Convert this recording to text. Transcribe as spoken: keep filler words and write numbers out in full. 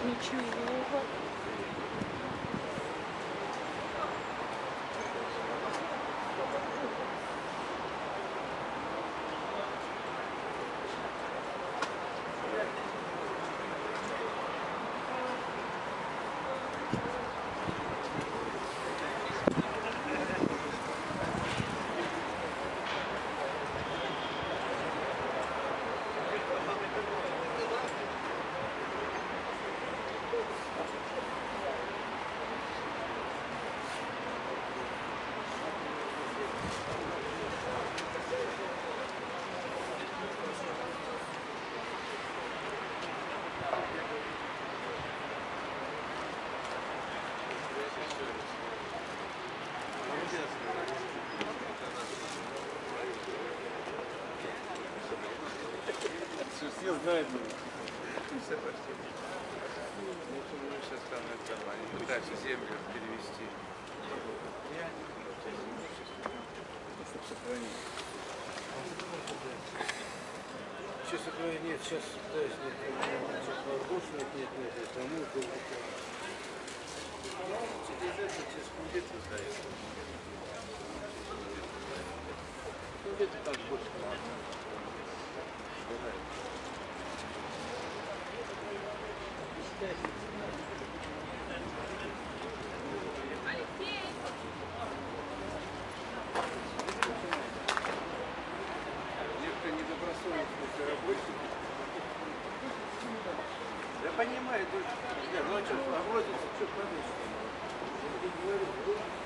Ничего. Все знают. Все почти. Ну, сейчас там это, они пытаются землю перевести. Сейчас сохранить нет, сейчас пытаюсь нет, сейчас больше нет, нет, нет, нет, тому был. Через это, через где-то сдается. Ну где-то так больше. Некоторые недобросовестные работники. Я понимаю, ну что, огрозится, что подумать.